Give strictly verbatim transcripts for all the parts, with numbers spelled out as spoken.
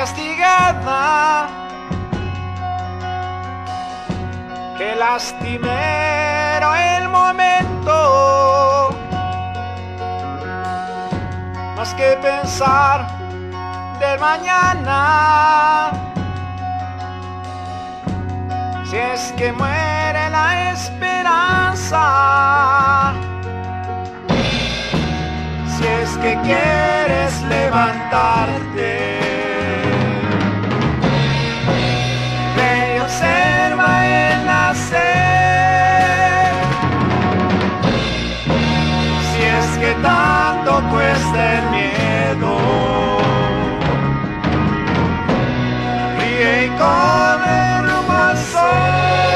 castigada, que lastimero el momento, más que pensar del mañana. Si es que muere la esperanza, si es que quieres levantarte, ve y observa el nacer. Si es que tanto cuesta el miedo, ríe y corre rumbo al sol.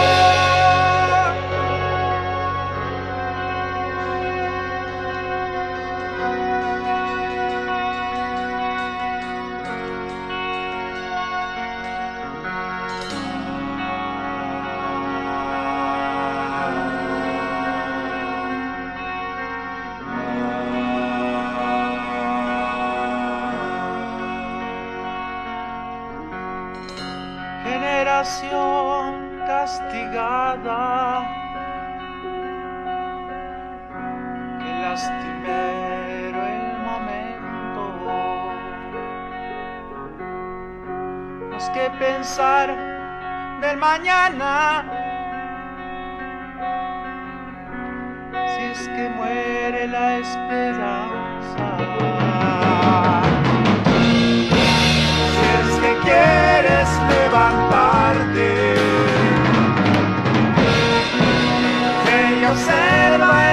Generación castigada, que lastimero el momento, más que pensar del mañana. Si es que muere la esperanza, si es que quieres levantarte, ve y observa